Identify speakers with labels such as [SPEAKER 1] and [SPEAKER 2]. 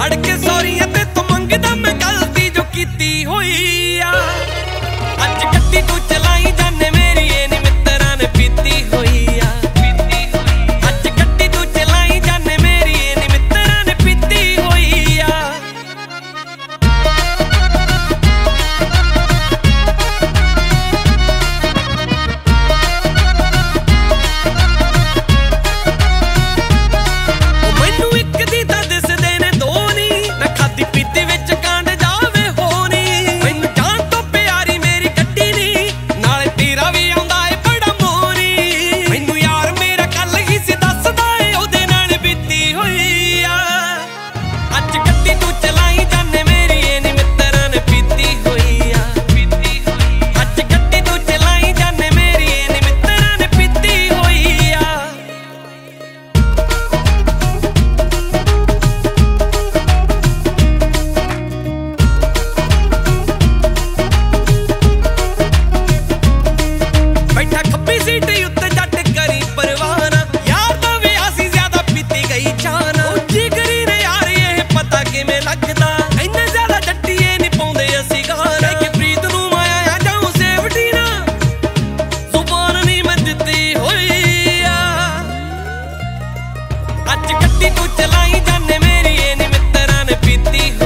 [SPEAKER 1] अड़ के सौरियां ते तो मंगदा मैं गलती जो कीती हुई आ। अज गड्डी तू चलाई जाने मेरी ए नी मित्तरां ने पीती हुई आ। अज गड्डी तू चलाई जाने मेरी ए नी मित्तरां ने पीती हुई आ। अज गड्डी तू चलाई जाने मेरी ए नी मित्तरां ने पीती।